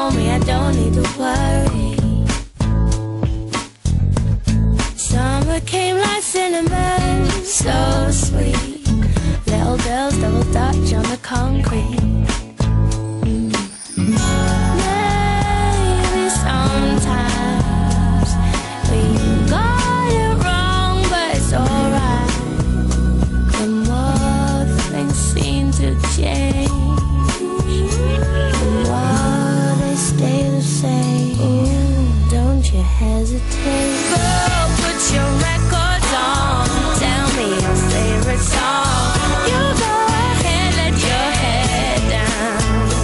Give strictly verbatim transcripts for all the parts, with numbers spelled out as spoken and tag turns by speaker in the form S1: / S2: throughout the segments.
S1: told me I don't need to worry. Summer came like cinnamon, so sweet. Little girls double dutch on the concrete. Mm. Maybe sometimes we got it wrong, but it's alright. The more things seem to change, the more they stay the same. Ooh, don't you hesitate. Girl, put your records on. Tell me your favorite song. You go ahead, let your head down.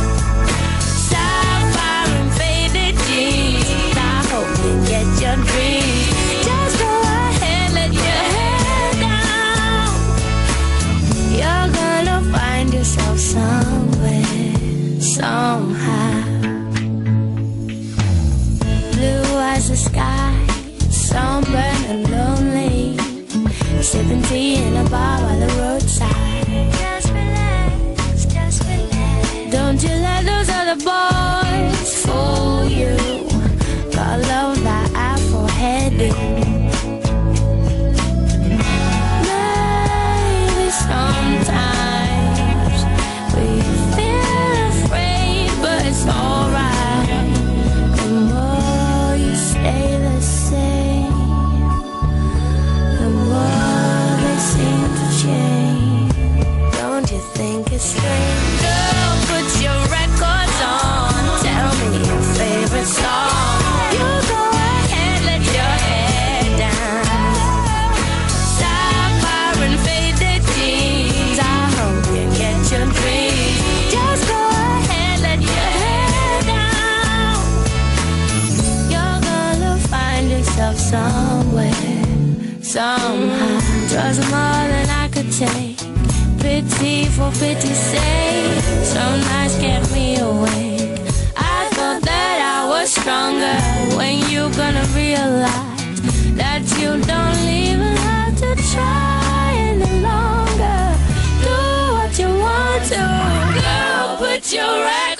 S1: Sapphire and faded jeans. I hope you get your dreams. Just go ahead, let your head down. You're gonna find yourself somewhere, somehow. Blue as the sky, sunburned and lonely, sipping tea in a bar by the roadside. Just relax, just relax. Don't you let those other boys fool you. Gotta love that Afro heading. Maybe sometimes we feel afraid, but it's alright. The more you stay the same, the more they seem to change. Don't you think it's strange? Girl, put your records on. Tell me your favorite song. You go ahead, let your head down. Sapphire and faded jeans. I hope you get your dreams. Just go ahead, let your head down. You're gonna find yourself somewhere, somehow. Drugs are more than I could take. Pity for pity's sake. Some nights kept me awake. I thought that I was stronger. When you gonna realize that you don't even have to try any longer? Do what you want to. Girl, put your right